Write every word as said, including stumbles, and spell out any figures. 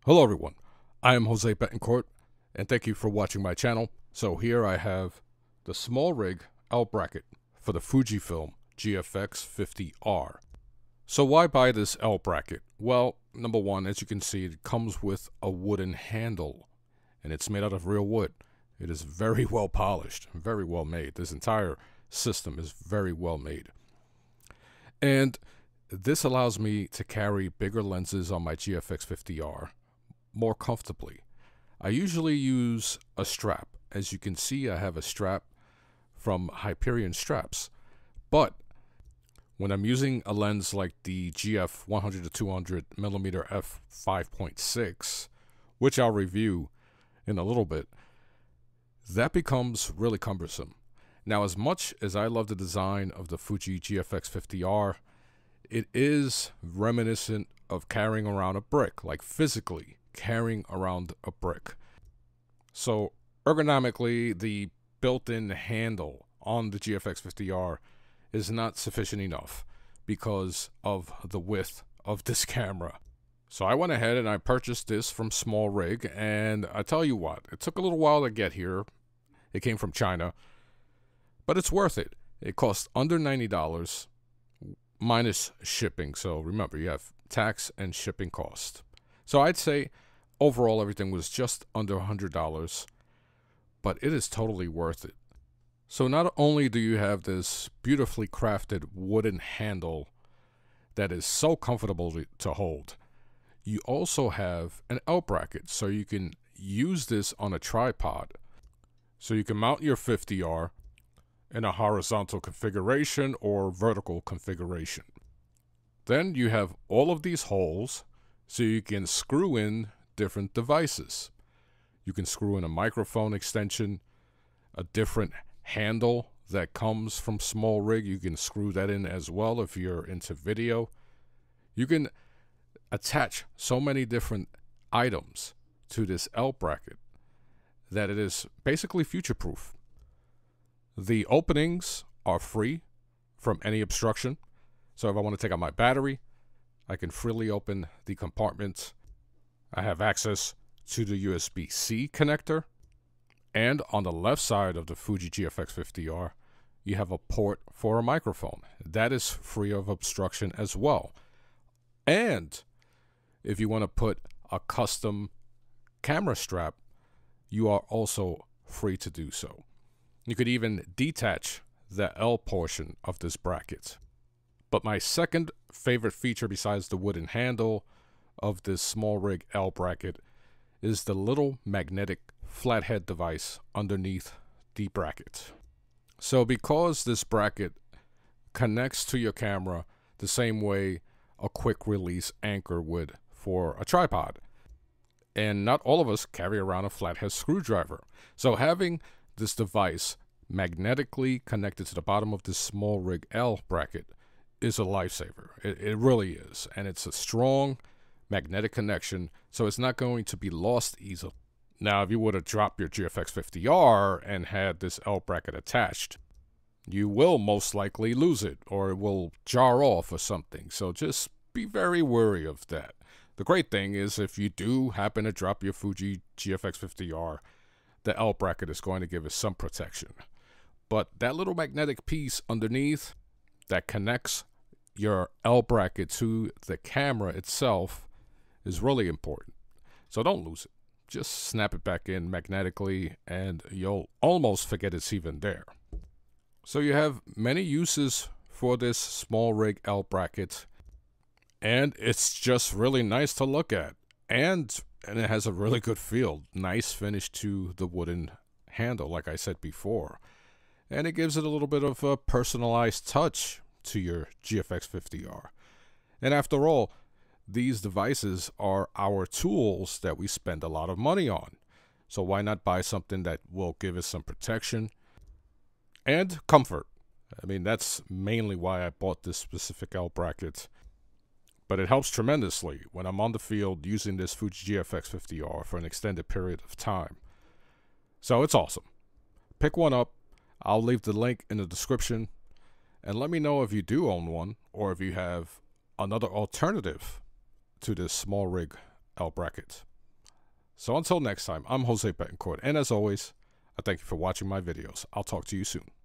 Hello everyone, I am Jose Betancourt, and thank you for watching my channel. So here I have the SmallRig L bracket for the Fujifilm G F X fifty R. So why buy this L bracket? Well, number one, as you can see, it comes with a wooden handle, and it's made out of real wood. It is very well polished, very well made. This entire system is very well made. And this allows me to carry bigger lenses on my G F X fifty R more comfortably. I usually use a strap. As you can see, I have a strap from Hyperion Straps. But when I'm using a lens like the G F one hundred to two hundred millimeter f five point six, which I'll review in a little bit, that becomes really cumbersome. Now, as much as I love the design of the Fuji G F X fifty R, it is reminiscent of carrying around a brick, like physically carrying around a brick. So ergonomically, the built-in handle on the G F X fifty R is not sufficient enough because of the width of this camera. So I went ahead and I purchased this from SmallRig, and I tell you what, it took a little while to get here. It came from China, but it's worth it. It cost under ninety dollars minus shipping. So remember, you have tax and shipping cost. So I'd say overall everything was just under one hundred dollars, but it is totally worth it. So not only do you have this beautifully crafted wooden handle that is so comfortable to, to hold, you also have an L bracket, so you can use this on a tripod. So you can mount your fifty R in a horizontal configuration or vertical configuration. Then you have all of these holes so you can screw in different devices. You can screw in a microphone extension, a different handle that comes from SmallRig. You can screw that in as well if you're into video. You can attach so many different items to this L bracket that it is basically future-proof. The openings are free from any obstruction. So if I want to take out my battery, I can freely open the compartment. I have access to the U S B C connector. And on the left side of the Fuji G F X fifty R, you have a port for a microphone. That is free of obstruction as well. And if you want to put a custom camera strap, you are also free to do so. You could even detach the L portion of this bracket. But my second favorite feature besides the wooden handle of this SmallRig L bracket is the little magnetic flathead device underneath the bracket. So because this bracket connects to your camera the same way a quick release anchor would for a tripod, and not all of us carry around a flathead screwdriver. So having this device magnetically connected to the bottom of this SmallRig L bracket is a lifesaver. It, it really is. And it's a strong magnetic connection, so it's not going to be lost easily. Now, if you were to drop your G F X fifty R and had this L bracket attached, you will most likely lose it, or it will jar off or something. So just be very wary of that. The great thing is if you do happen to drop your Fuji G F X fifty R, the L bracket is going to give it some protection. But that little magnetic piece underneath that connects your L bracket to the camera itself is really important. So don't lose it. Just snap it back in magnetically and you'll almost forget it's even there. So you have many uses for this SmallRig L bracket, and it's just really nice to look at. And, and it has a really good feel. Nice finish to the wooden handle, like I said before. And it gives it a little bit of a personalized touch to your G F X fifty R. And after all, these devices are our tools that we spend a lot of money on. So why not buy something that will give us some protection and comfort? I mean, that's mainly why I bought this specific L bracket. But it helps tremendously when I'm on the field using this Fuji G F X fifty R for an extended period of time. So it's awesome. Pick one up. I'll leave the link in the description. And let me know if you do own one, or if you have another alternative to this SmallRig L bracket. So until next time, I'm Jose Betancourt, and as always, I thank you for watching my videos. I'll talk to you soon.